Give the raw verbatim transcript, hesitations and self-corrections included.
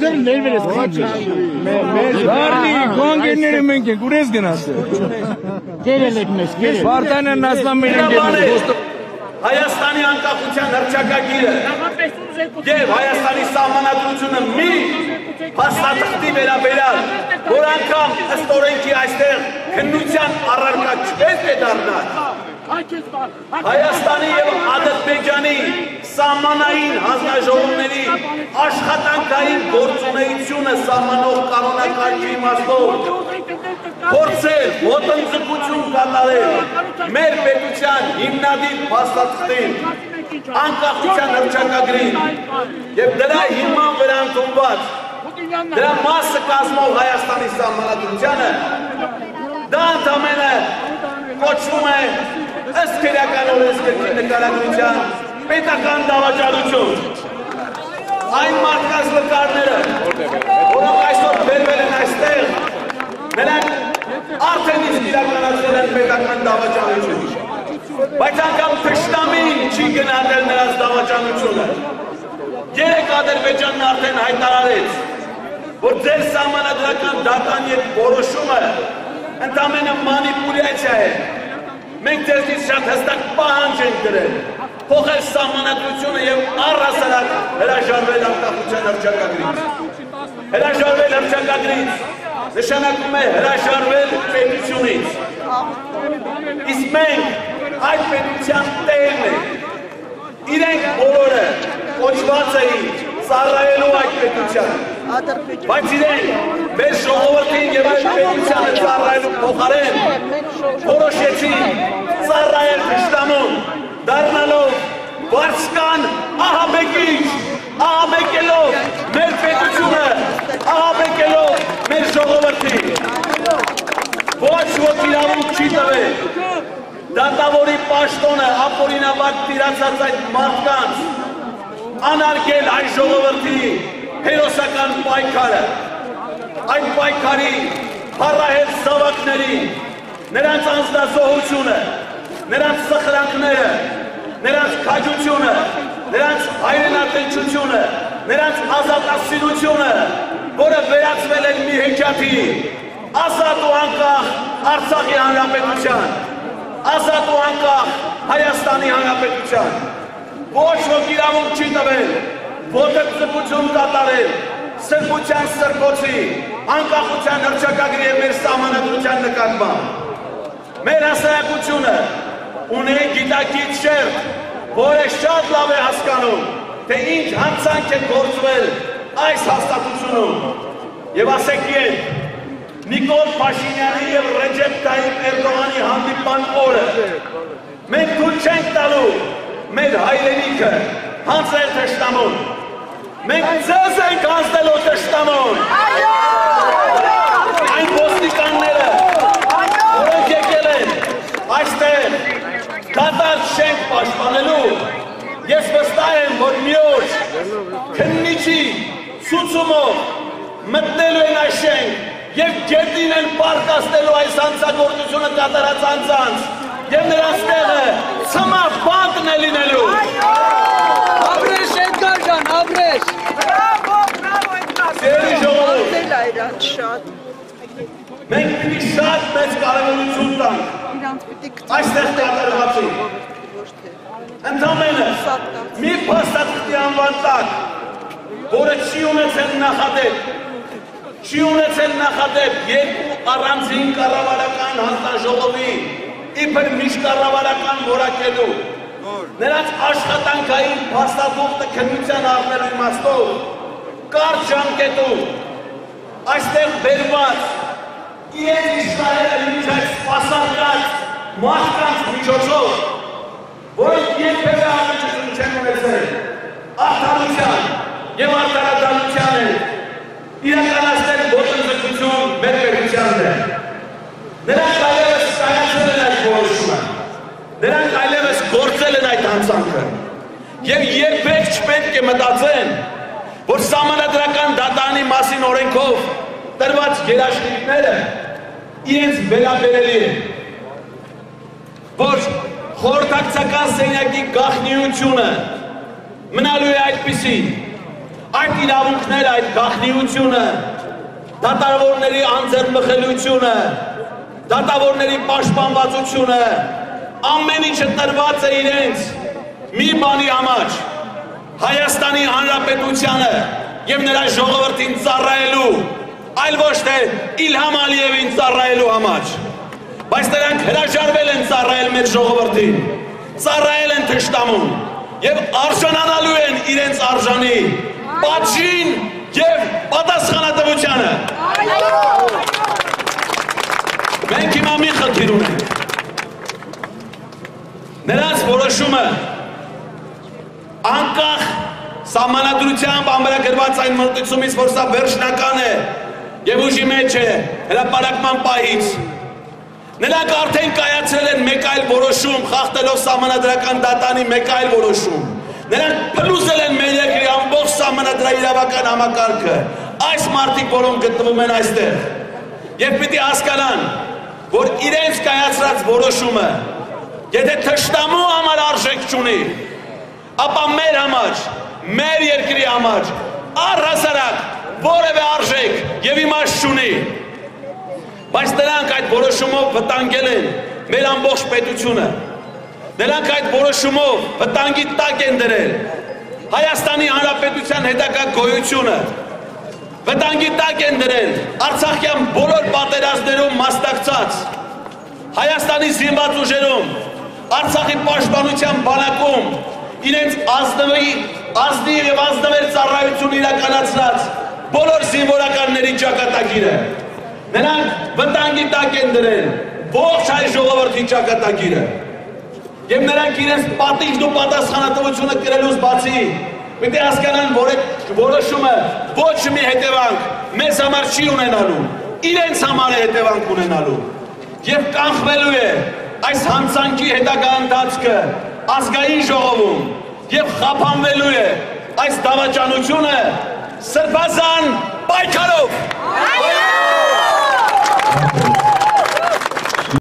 Sen ne verirsin? Vardı, kongenleri mümkün. Kurez genası. Gelelim mes. Vartanın aslan benim gelmedi. Հայաստանի անկախության հռչակագիրը եւ Հայաստանի սահմանադրությունը մի փաստաթղթի վերաբերյալ, որ անգամ ըստ օրենքի այստեղ քննության առարկա չպետք է դառնա։ Հայաստանի եւ Ադրբեջանի սահմանային հանձնաժողովների աշխատանքային գործունեությունը սահմանող կանոնակարգի իմաստով փորձել ոտնձգություն կատարել մեր պետության հիմնադիր փաստաթղթին, անկախության հռչակագրին եւ դրա հիման վրա ընդունված դրա մասը կազմող Հայաստանի սահմանադրությանը, դա ընդամենը կոչվում է ըստ քրեական օրենսգրքի նկարագրության պետական դավաճանություն։ Այն մարդկանց նկարները, որոնք այսօր բերվել են այստեղ, նրանք արդեն իսկ իրականացրել են պետական դավաճանություն։ Բայց անգամ թշնամին չի գնահատել նրանց դավաճանությունը։ Երեք Ադրբեջանն արդեն հայտարարեց, որ ձեր սահմանադրական դատան եւ որոշումը ընդամենը մանիպուլյացիա է։ Մենք ձեզնից շատ հստակ պահանջ ենք դրել փոխել սահմանադրությունը եւ առհասարակ հրաժարվել անկախության հռչակագրից։ Հրաժարվել հռչակագրից նշանակում է հրաժարվել պետությունից։ Իսկ մենք այդ պետության տեղն ենք։ Իրենք բոլորը կոչված էին ծառայելու այդ պետության։ Բայց իրենք մեր ժողովրդին եւ այդ պետությանը ծառայելու փոխարեն որոշեցին ծառայել թշնամուն, դառնալով վարձկան ահաբեկիչ, ահաբեկելով մեր պետությունը, ահաբեկելով մեր ժողովրդին։ Ոչ ոք իրավունք չի տվել դատավորի պաշտոնը ապօրինաբար տիրացած այդ մարդկանց անարգել այս ժողովրդի հերոսական պայքարը, այդ պայքարի փառահեղ զավակների, նրանց անձնազոհությունը, նրանց սխրանքները, նրանց քաջությունը, նրանց հայրենատնչությունը, նրանց ազատասիրությունը, որը վերածվել են մի հեքիաթի, ազատ ու անկախ Արցախի հանրապետության, ազատ ու անկախ Հայաստանի հանրապետության։ Ոչ ոք իրավունք չի տվել ոտնձգություն կատարել սրբության սրբոցի, անկախության հռչակագրի եւ մեր սահմանադրության նկատմամբ։ Մեր հասարակությունը ունի գիտակից շերտ, որը շատ լավ է հասկանում, թե ինչ հանցանք է գործվել այս հաստատությունում։ Եվ ասեք ետ, Նիկոլ Փաշինյանի եւ Ռեջեփ Թայիփ Էրդողանի հանդիպման օրը մենք թույլ չենք տալու մեր հայրենիքը հանձնել թշնամուն։ Մենք ձեզ ենք հանձնելու թշնամուն։ Այն ոստիկանները, որոնք եկել են այստեղ դատարկ շենք պաշտպանելու, ես վստահ եմ, որ մի օր քննիչի ցուցումով մտնելու են այս շենք եւ գետին են պարկաստելու այս հանցագործությունը կատարած անձանց եւ նրանց տեղը ցմահ բանտն է լինելու։ Ապրես Էդգար ջան, ապրես։ Բրավո, բրավո Էդգար։ Ձերի ժողովուրդ։ Դել է իրանց շատ։ Մենք պիտի շատ մեծ կարևորություն տանք Իրանց պիտի գտանք։ այստեղ կատարվածին։ Ընդամենը մի փաստաթղթի անվան տակ, որը չի ունեցել նախադեպ, չի ունեցել նախադեպ երկու առանձին կառավարական հանձնաժողովի իբր միջկառավարական որակելու, նրանց աշխատանքային փաստաթուղթը քննության առնելու իմաստով, կարճ ժամկետում, այստեղ բերված իրենց իշխանները մինչև սպասարկած մարդկանց միջոցով, որոնք երբևէ ամենություն չեն ունեցել, արդարության եւ արդարադատության են իրականացնել ոտնձգություն մեր պետությանն է։ Նրանք այլևս կայացել են այդ որոշումը, նրանք այլևս գործել են այդ հանցանքը եւ երբեք չպետք է մտածեն, որ սահմանադրական դատանի մասին օրենքով տրված երաշխիքները իրենց վերաբերելի են, որ խորհրդակցական սենյակի գաղտնիությունը մնալու է այդպիսին, այդ իրավունքները, այդ գաղտնիությունը, դատավորների անձեռնմխելիությունը, դատավորների պաշտպանվածությունը, ամեն ինչը տրված է իրենց մի բանի համար, Հայաստանի Հանրապետությանը և նրա ժողովրդին ծառայելու, այլ ոչ թե Իլհամ Ալիևին ծառայելու համար, բայց նրանք հրաժարվել են ծառայել մեր ժողովրդին, ծառայել են թշնամուն և արժանանալու են իրենց արժանի, պատժին և պատասխանատվությանը։ Մենք հիմա մի խնդիր ունենք։ Նրանց որոշումը անկախ սահմանադրությամբ ամրագրված այն մոտեցումից, որ սա վերջնական է և ուժի մեջ է հրապարակման պահից, նրանք արդեն կայացրել են մեկ այլ որոշում, խախտելով սահմանադրական դատանի մեկ այլ որոշում։ Նրանք փլուզել են մեր երկրի ամբողջ սահմանադրաիրավական համակարգը, այս մարդիկ, որոնք գտնվում են այստեղ, և պիտի հասկանան, որ իրենց կայացրած որոշումը, եթե թշնամու համար արժեք չունի, ապա մեր համար, մեր երկրի համար, առհասարակ որևէ արժեք և իմաստ չունի։ Բայց նրանք այդ որոշումով վտանգել են մեր ամբողջ պետությունը, նրանք այդ որոշումով վտանգի տակ են դրել Հայաստանի Հանրապետության հետագա գոյությունը, վտանգի տակ են դրել Արցախյան բոլոր պատերազմներում մասնակցած Հայաստանի զինված ուժերում, Արցախի պաշտպանության բանակում իրենց ազնիվ և ազնվեր ծառայություն իրականացրած բոլոր զինվորականների ճակատագիրը, նրանք վտանգի տակ են դրել ողջ հայ ժողովրդի ճակատագիրը և նրանք իրենց պատիժն ու պատասխանատվությունը կրելուց բացի պիտի հասկանան, որ այդ որոշումը ոչ մի հետևանք մեզ համար չի ունենալու, իրենց համար է հետևանք ունենալու և կանխվելու է այս հանցանքի հետագա ընթացքը ազգային ժողովում և խափանվելու է այս դավաճանությունը սրբազան պայքարով։